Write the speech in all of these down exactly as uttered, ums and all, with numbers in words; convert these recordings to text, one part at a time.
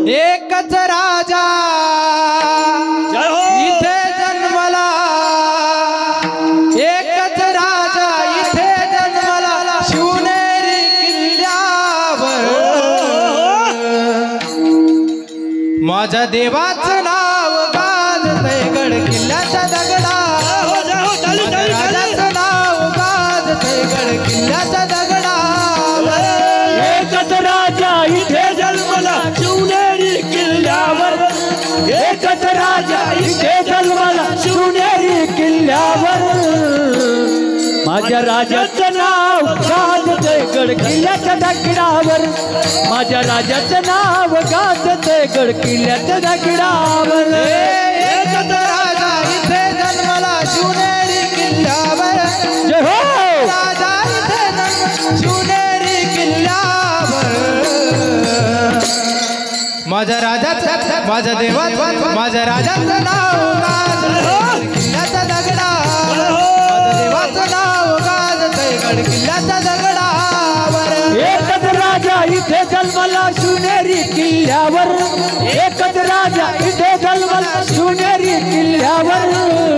एकच राजा इथे जन्मला, एकच राजा इथे जन्मला शिवनेरी किल्ल्यावर। माझ्या देवाचं नाव गाजतंय गड किल्ल्याच्या दगडावर, राजाचं नाव गाजतंय गड किल्ल्याच्या दगडावर। एकच राजा इथे जन्मला शिवनेरी किल्ल्यावर, एकच राजा इथे जन्मला शिवनेरी किल्ल्यावर। माझ्या राजाचं नाव गाजतंय गड किल्ल्याच्या दगडावर, माझ्या राजाचं नाव गाजतंय गड किल्ल्याच्या दगडावर। एकच राजा इथे जन्मला शिवनेरी किल्ल्यावर, जय हो राजा इथे जन्मला शिवनेरी किल्ल्यावर। माझ्या राजाचं माझ्या देवाचं माझ्या राजाचं नाव गाजतंय किल्ल्याच्या दगडावर, माझ्या देवाचं नाव गाजतंय गड किल्ल्याच्या दगडावर। एकच राजा इथे जन्मला शिवनेरी किल्ल्यावर, एकच राजा इथे जन्मला शिवनेरी किल्ल्यावर।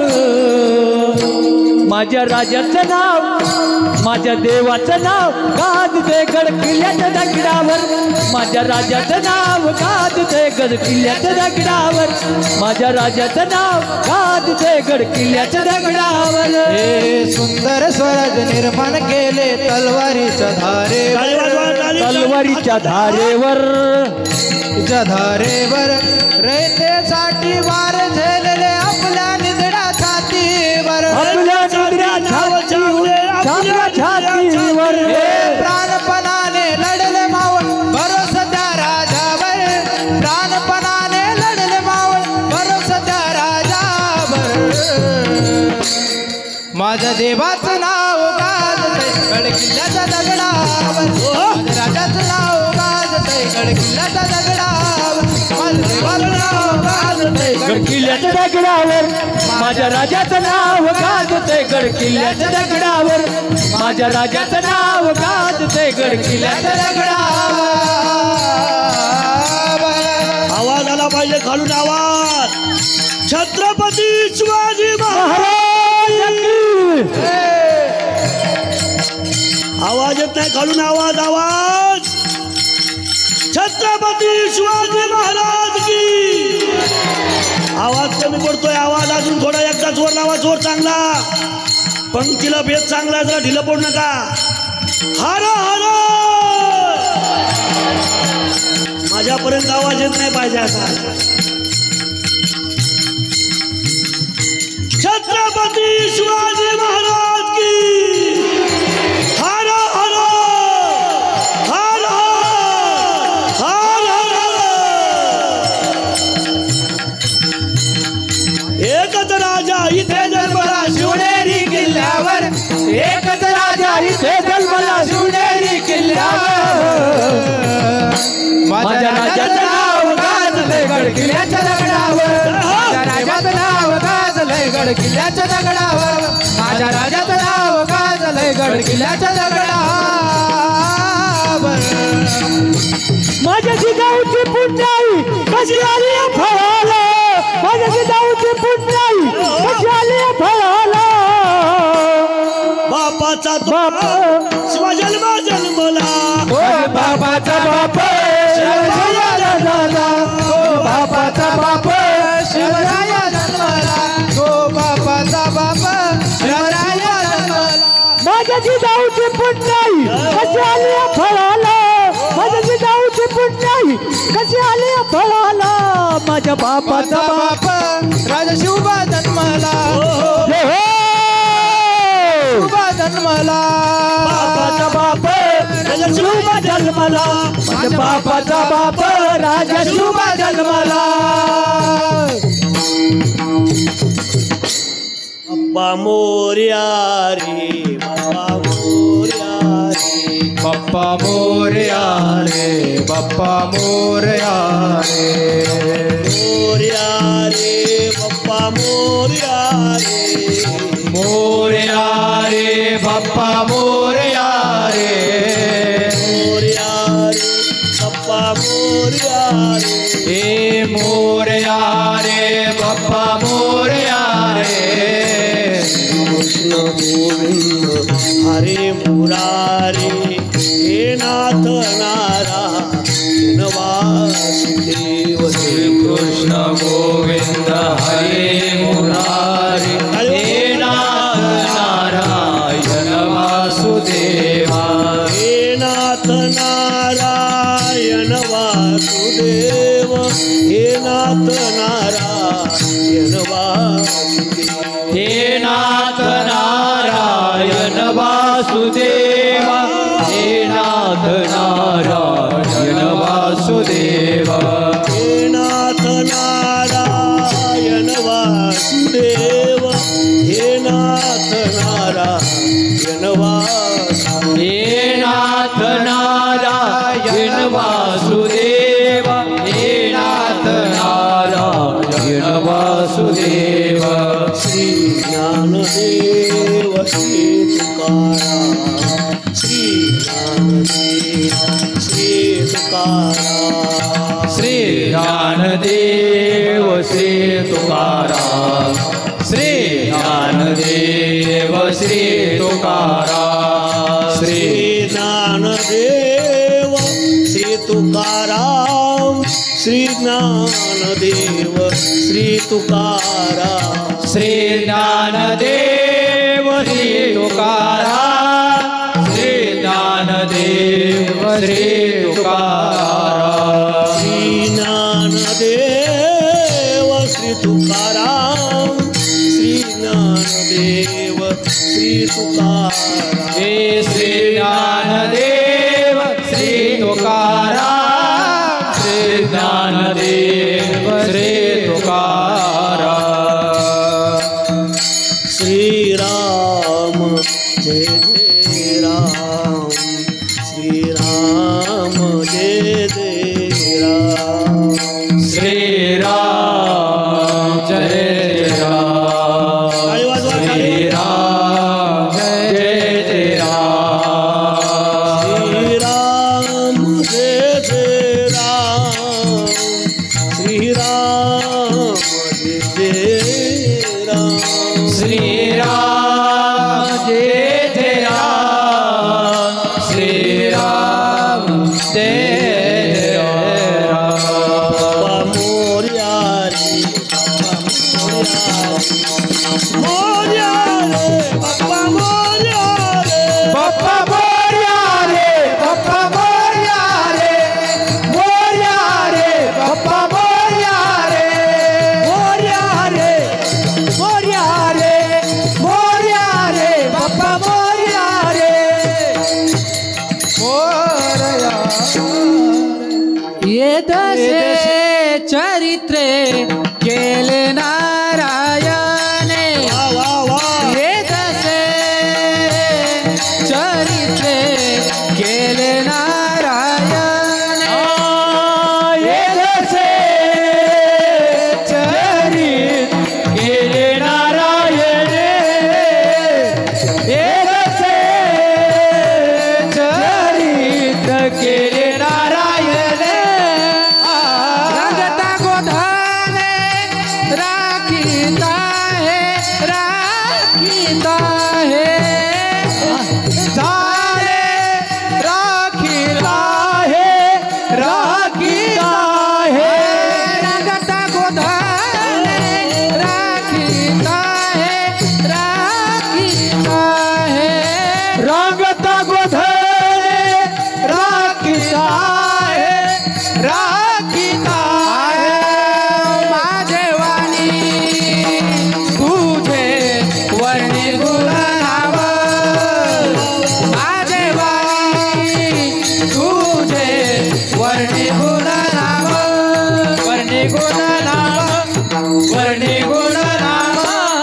माझ्या राजाचं नाव माझ्या देवाचं नाव गाजतंय गड किल्ल्याच्या दगडावर, माझ्या राजाचं नाव गाजतंय गड किल्ल्याच्या दगडावर, माझ्या राजाचं नाव गाजतंय गड किल्ल्याच्या दगडावर। हे सुंदर स्वराज निर्माण केले तलवारीच्या धारेवर, तलवारीच्या धारेवर, च्या धारेवर रयतेसाठी वार झेलले आपल्या निधड्या छातीवर, आपल्या निधड्या छातीवर। प्राणपणाने लढले मावळ भरोसा त्या राजावर, प्राणपणाने लढले मावळ भरोसा त्या राजावर। माझ्या देवाचं नाव गाजतंय गड किल्ल्याच्या दगडावर, माझ्या राजाचं नाव गाजतंय गड किल्ल्याच्या दगडावर, माझ्या देवाचं नाव गाजतंय गड किल्ल्याच्या दगडावर, माझ्या राजाचं नाव गाजतंय गड किल्ल्याच्या दगडावर, माझ्या राजाचं नाव गाजतंय गड किल्ल्याच्या दगडावर। आवाज आला पाहिजे खालून आवाज, छत्रपती शिवाजी महाराज की। आवाज येत नाही खालून आवाज, आवाज छत्रपती शिवाजी महाराज की। आवाज कमी पडतोय, आवाज अजून थोडा एकदा जोर लावा, जोर चांगला, पंक्तीला बेत चांगला जरा ढिलं पडू नका। हर हर माझ्यापर्यंत आवाज येत नाही पाहिजे असा। छत्रपती शिवाजी महाराज की। हर हर हर हर हर। एकच राजा इथे जन्मला शिवनेरी किल्ल्यावर, एकच राजा इथे जन्मला शिवनेरी किल्ल्यावर। माझ्या राजाचं नाव गाजलंय गड किल्ल्याच्या दगडावर, माझ्या राजाचं नाव गाजलंय गड किल्ल्याच्या दगडावर, माझ्या राजाचं नाव गाजलंय गड किल्ल्याच्या दगडावर। माझ्या जिजाऊची पुण्याई कशी आली फळाला, माझ्या जिजाऊची पुण्याई कशी आली फळाला। बापाचा बाप शिवा जन्म जन्मला, ओ बापाचा बाप शिवराया जन्मला, ओ बापाचा बाप शिवराया जन्मला, ओ बापाचा बाप शिवराया जन्मला। माझ्या जिजाऊची पुण्याई कशी आली फळाला, माझ्या जिजाऊची पुण्याई कशी आली फळाला। माझ्या बापाचा बाप राजा शिवबा जन्मला, शिवबा जन्मला, बापाचा बाप राजा शिवबा जन्मला, माझ्या बापाचा बाप राजा शिवबा जन्मला। बाप्पा मोरया रे, बाप्पा मोरया रे, बाप्पा मोरया रे, बाप्पा मोरया रे, मोरया रे, बाप्पा मोरया रे, मोरया रे, बाप्पा मोरया रे, मोरया रे, बाप्पा मोरया रे। हे मोरया रे बाप्पा मोरया रे कृष्ण गोविंद हरे मुरारे हे नाथ नारायण वासुदेव श्री कृष्ण गोविंद हरे मुरारी हे नाथ नारायण वासुदेवा हे नाथ नारायण वासुदेव हे नाथ नारायण वासुदेव हे नाथ नारायण वासुदेवा हे नाथ नारायण वासुदेवा हे नाथ नारायण वासुदेव हे नाथ नारायण वासुदेव हे नाथ नारायण वासुदेवा हे नाथ नारायण वासुदेवा श्री ज्ञानदेव श्री तुकाराम श्री ज्ञानदेव श्री तुकाराम श्री ज्ञानदेव श्री तुकाराम श्री ज्ञानदेव श्री तुकाराम श्री ज्ञानदेव श्री तुकाराम श्री ज्ञानदेव श्री तुकाराम श्री ज्ञानदेव श्री तुकाराम श्री ज्ञानदेव श्री तुकाराम श्री ज्ञानदेव श्री तुकाराम श्री ज्ञानदेव श्री तुकाराम हे श्री ज्ञानदेव श्री तुकाराम श्री ज्ञानदेव श्री तुकाराम श्री राम जय जय राम श्री राम जय जय राम श्री राम जय राम टाळी वाजवा, टाळी. श्री राम जय जय राम श्री राम जय जय राम श्री राम जय जय राम श्री राम जय जय राम श्री राम जय जय राम बाबा मोरया रे मोरया रे बाबा मोरया रे बाप्पा मोरया रे बाप्पा मोरया रे मोरया रे बाप्पा मोरया रे मोरया रे मोरया रे मोरया रे बाप्पा मोरया रे मोरया ये दसे चरित्रे केले नारायणे वा वा वा ये दसे चरित्रे केले नारायणे ये जसे चरित केले नारायण ये जसे चरित केले नारायण रंगता गोधाने राखीता है राखीता है झाले राखीला हे राखीला हे रंगता गोधाने राखीता है राखीता है रंगता गोधळे राखीला हे राखीला हे माझे वाणी तुझे वर्णी गुणनाव माझे वाणी तुझे वर्णी गुणनाव वर्णी गुण नाम वर्णी गुण नाम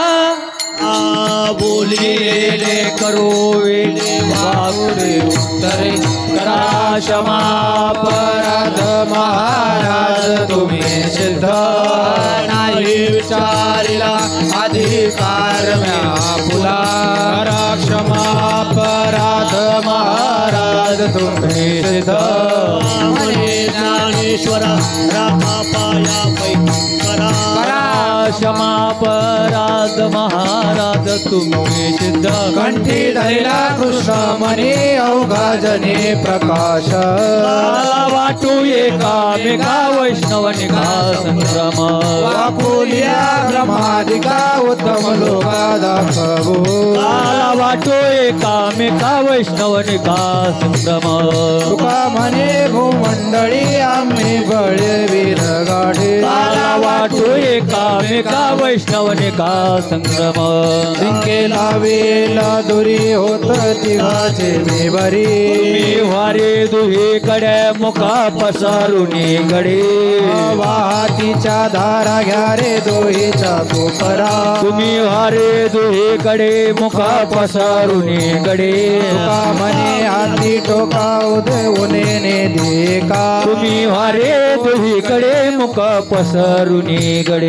आ बोलिले करो वेळे वागुडे उत्तरे करा क्षमा अपराध महाराज तुम्ही सिद्ध नाही विचारिला अधिकार म्या फुला करा क्षमा अपराध महाराज तुम्ही सिद्ध मने ज्ञाने परमेश्वरा राखा पाया पैकी करा क्षमा पराध महाराज तुम्ही सिद्ध कंठी धैला कृष्ण मनी अवघा जने प्रकाश काला वाटू एकामेका वैष्णव निघा संक्रम वाकुलिया ब्रह्मादिका उत्तम लोका दाखवो काला वाटू एकामेका वैष्णव निघा संक्रम तुका म्हणे भूमंडळी आम्ही बळवीर गाडे काला वाटू एकामेका वैष्णव निघा संक्रम जिंकेला वेला दुरी होत तिघाचे मी बरी तुम्ही वारे दुहीकडे मुखा पसारुनी गडे वाहतीच्या धारा घ्या रे दोहीचा कोपरा तुम्ही वारे दुहीकडे मुखा पसारुनी गडे तुका म्हणे हाती टोका उदय ने देखा तुम्ही वारे दुहीकडे मुख पसरुनी गडे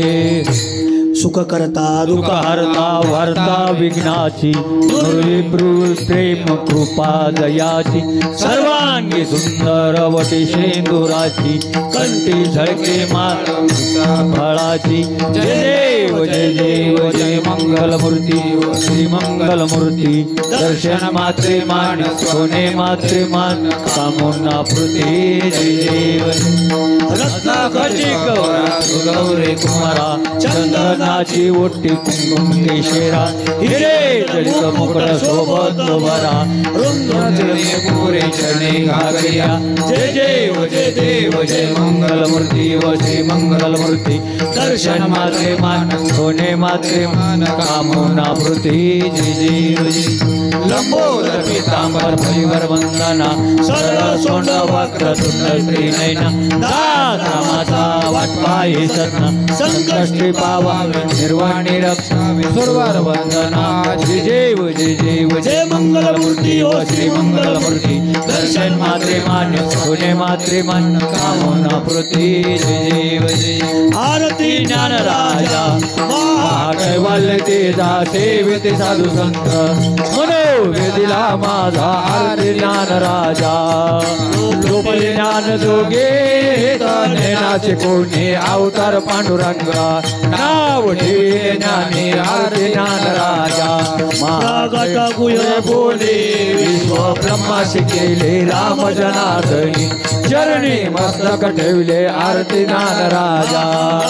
सुख करता दुःख हरता वार्ता विघ्नाची मुरली प्रेम कृपा दयाची सर्वांगी सुंदर वटी शेंदुराची कंठी झळके माता फळाची जय देव जय देव जय मंगलमूर्ती श्री मंगलमूर्ती दर्शन मात्रे मान सोने मात्रे मान कामोना पृथ्वी जय देव रत्नाकची गौरा गौरे कुमारा चंदनाची ओटी कुंकुम केशरा हिरे जलित मुकुट सोबत बरा रुंदने पुरे चरणे घागरिया जय देव जय देव जय मंगलमूर्ती व श्री मंगलमूर्ती दर्शन मात्रे मान सोने मात्रे मान कामोना पृथ्वी जय देव लंबोदर पीतांबर परिवर वंदना सरळ सोंड वक्र तुंड त्रिनयना दाता माता वाटपाये सतना संकष्टी पावावे निर्वाणी रक्षावे सुरवार वंदना जय देव जय देव जय मंगलमूर्ती ओ श्री मंगलमूर्ती दर्शन मात्रे मान्य सोने मात्रे मन कामोना पृथ्वी जय देव जय आरती ज्ञान राजा कैवल्य तेजा सेविते साधू संत मनो वेदिला माझा आरती ज्ञान राजा लोपले ज्ञान जोगे ज्ञानाचे कोणी अवतार पांडुरंगा नाव ठेवे ज्ञानी आरती ज्ञान राजा महागटा गुय बोले विश्व ब्रह्माशी केले राम जनार्दनी चरणी मस्तक ठेवले आरती ज्ञान राजा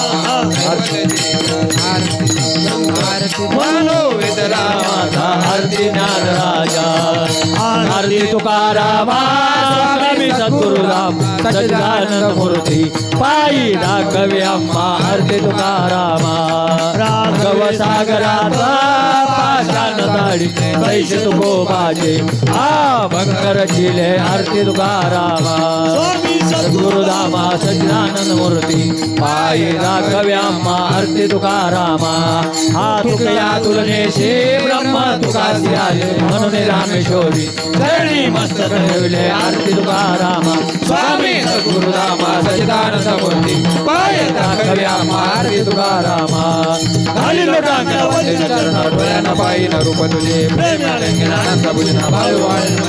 मनो वेदला माझा आरती ज्ञान राजा आरती तुकारामा स्वामी सद्गुरुराम सच्चिदानंद मूर्ती पायी राघवे अम्मा आरती तुकारामा राघव सागराचा पाषाण दाढी पैसे तुको बाजे आ भंकर चिले आरती तुकारामा स्वामी सद्गुरुरामा सच्चिदानंद मूर्ती पायी राघवे अम्मा आरती तुकारामा हा तुकया तुलनेशे ब्रह्म तुकासी आले म्हणून रामेश्वरी चरणी मस्तक ठेवले आरती तुकारामा स्वामी सद्गुरुरामा सच्चिदानंद मूर्ती पाय दाखव्या आरती तुकारामा घाली लोटांगण वंदन चरण डोळ्यानं पायीन रूप तुझे प्रेम आनंद बुजना भाव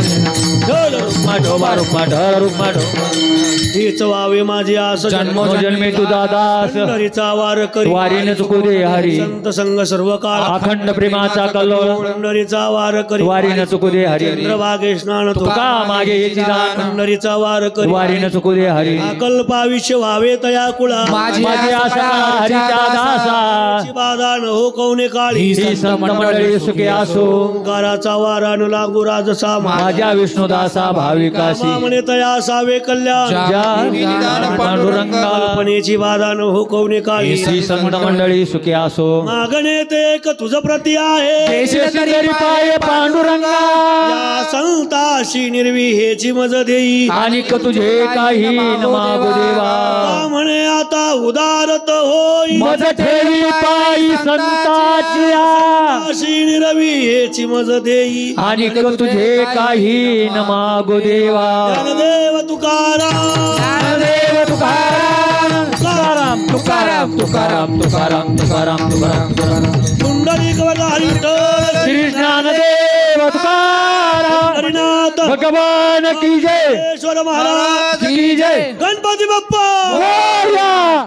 ढोल रूपमा ढोबा रूपमा ढळ रूपमा ढोबा हीच वावे माझी आस जन्मोजन्मी तुझा दास पंढरीचा वार करी वारीने चुकू दे हरी संत संग सर्व काळ अखंड प्रेमाचा कल्लोळ पंढरीचा वार करी वारीने चुकू दे हरी चंद्रभागे स्नान तुका मागे येची दान पंढरीचा वार करी वारीने चुकू दे हरी अकल्पाविष्य व्हावे तया कुळा माझी आशा हरीच्या दासा बाधा न हो कवने काळी ही संत मंडळी सुखी असो ओंकाराचा वारा न लागू राजसा माझ्या विष्णुदासा भाविकाशी म्हणे तया सावे कल्याण ज्या पांडुरंगा कल्पनेची बाधा न हो कवने काळी ही संत मंडळी सुखी असो मागणे ते एक तुझ प्रती आहे केशरी पाय पांडुरंगा या संताशी निर्विहेची मज देई आणि तुझे काही न मागू देवा का म्हणे आता उदारत होई मज ठेवी पायी संताची अशी निर्विहेची मज देई आणि तुझे काही न मागू देवा ज्ञानदेव तुकाराम ज्ञानदेव तुकाराम तुकाराम तुकाराम तुकाराम तुकाराम तुकाराम तुकाराम तुकाराम पुंडलिक वरदा हरी विठ्ठल श्री ज्ञानदेव ज्ञानदेव तुकाराम हरिनाथ भगवान की जय ईश्वर महाराज की जय गणपती बाप्पा मोरया.